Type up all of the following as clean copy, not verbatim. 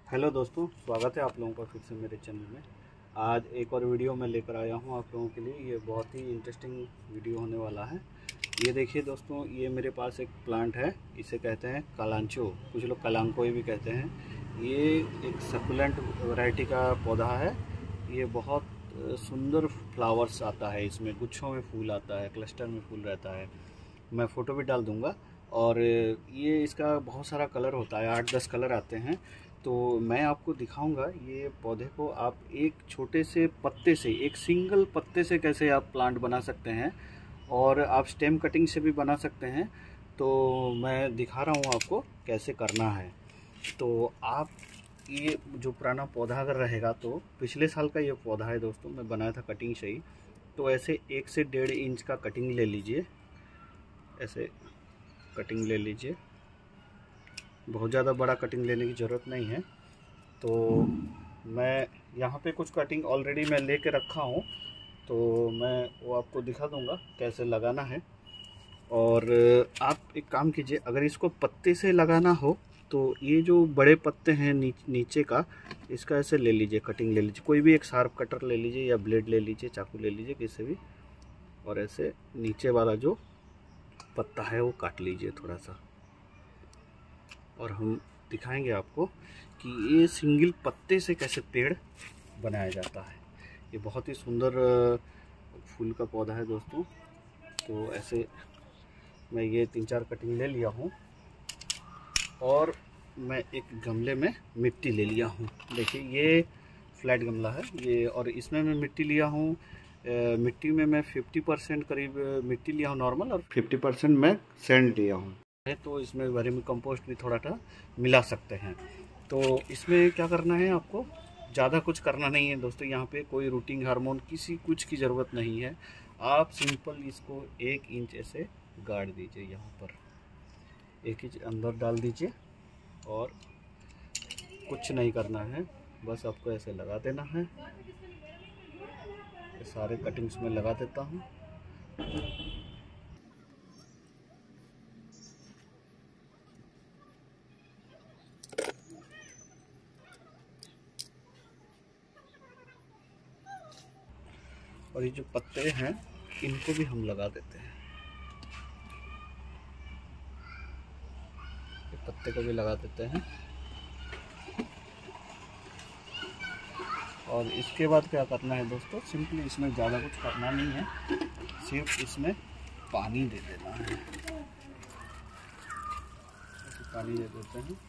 Hello दोस्तों, स्वागत है आप लोगों का फिर से मेरे चैनल में। आज एक और वीडियो मैं लेकर आया हूँ आप लोगों के लिए। ये बहुत ही इंटरेस्टिंग वीडियो होने वाला है। ये देखिए दोस्तों, ये मेरे पास एक प्लांट है, इसे कहते हैं कालांचो, कुछ लोग कलांकोई भी कहते हैं। ये एक सकुलेंट वैरायटी का पौधा है। ये बहुत सुंदर फ्लावर्स आता है, इसमें गुच्छों में फूल आता है, क्लस्टर में फूल रहता है। मैं फ़ोटो भी डाल दूँगा। और ये इसका बहुत सारा कलर होता है, 8-10 कलर आते हैं। तो मैं आपको दिखाऊंगा ये पौधे को आप एक छोटे से पत्ते से, एक सिंगल पत्ते से कैसे आप प्लांट बना सकते हैं, और आप स्टेम कटिंग से भी बना सकते हैं। तो मैं दिखा रहा हूँ आपको कैसे करना है। तो आप ये जो पुराना पौधा अगर रहेगा, तो पिछले साल का ये पौधा है दोस्तों, मैं बनाया था कटिंग से ही। तो ऐसे 1 से 1.5 इंच का कटिंग ले लीजिए, ऐसे कटिंग ले लीजिए। बहुत ज़्यादा बड़ा कटिंग लेने की ज़रूरत नहीं है। तो मैं यहाँ पे कुछ कटिंग ऑलरेडी मैं लेके रखा हूँ, तो मैं वो आपको दिखा दूँगा कैसे लगाना है। और आप एक काम कीजिए, अगर इसको पत्ते से लगाना हो तो ये जो बड़े पत्ते हैं नीचे का, इसका ऐसे ले लीजिए, कटिंग ले लीजिए। कोई भी एक शार्प कटर ले लीजिए या ब्लेड ले लीजिए, चाकू ले लीजिए, किसी भी। और ऐसे नीचे वाला जो पत्ता है वो काट लीजिए थोड़ा सा। और हम दिखाएंगे आपको कि ये सिंगल पत्ते से कैसे पेड़ बनाया जाता है। ये बहुत ही सुंदर फूल का पौधा है दोस्तों। तो ऐसे मैं ये 3-4 कटिंग ले लिया हूँ, और मैं एक गमले में मिट्टी ले लिया हूँ। देखिए ये फ्लैट गमला है ये, और इसमें मैं मिट्टी लिया हूँ। मिट्टी में मैं 50% करीब मिट्टी लिया हूँ नॉर्मल, और 50% मैं सैंड लिया हूँ। तो इसमें वर्मी कंपोस्ट भी थोड़ा सा मिला सकते हैं। तो इसमें क्या करना है, आपको ज़्यादा कुछ करना नहीं है दोस्तों। यहाँ पे कोई रूटिंग हार्मोन किसी कुछ की ज़रूरत नहीं है। आप सिंपल इसको 1 इंच ऐसे गाड़ दीजिए, यहाँ पर 1 इंच अंदर डाल दीजिए, और कुछ नहीं करना है, बस आपको ऐसे लगा देना है। ये सारे कटिंग्स में लगा देता हूँ। और ये जो पत्ते हैं इनको भी हम लगा देते हैं, ये पत्ते को भी लगा देते हैं। और इसके बाद क्या करना है दोस्तों, सिंपली इसमें ज़्यादा कुछ करना नहीं है, सिर्फ इसमें पानी दे देना है। पानी दे देते हैं,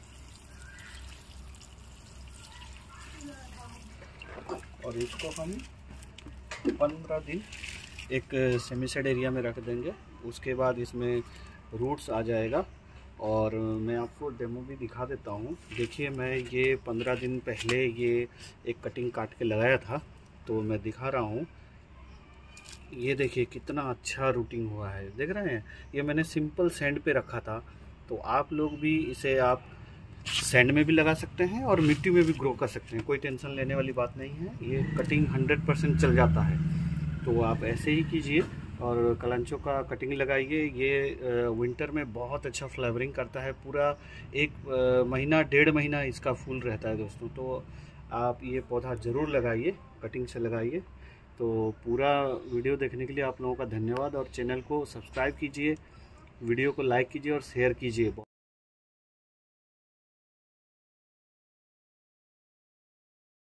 और इसको हम 15 दिन एक सेमी सेड एरिया में रख देंगे। उसके बाद इसमें रूट्स आ जाएगा। और मैं आपको डेमो भी दिखा देता हूँ। देखिए मैं ये 15 दिन पहले ये एक कटिंग काट के लगाया था, तो मैं दिखा रहा हूँ। ये देखिए कितना अच्छा रूटिंग हुआ है, देख रहे हैं। ये मैंने सिंपल सैंड पे रखा था। तो आप लोग भी इसे आप सैंड में भी लगा सकते हैं और मिट्टी में भी ग्रो कर सकते हैं, कोई टेंशन लेने वाली बात नहीं है। ये कटिंग 100% चल जाता है। तो आप ऐसे ही कीजिए और कलांचो का कटिंग लगाइए। ये विंटर में बहुत अच्छा फ्लावरिंग करता है। पूरा 1 महीना 1.5 महीना इसका फूल रहता है दोस्तों। तो आप ये पौधा ज़रूर लगाइए, कटिंग से लगाइए। तो पूरा वीडियो देखने के लिए आप लोगों का धन्यवाद, और चैनल को सब्सक्राइब कीजिए, वीडियो को लाइक कीजिए और शेयर कीजिए।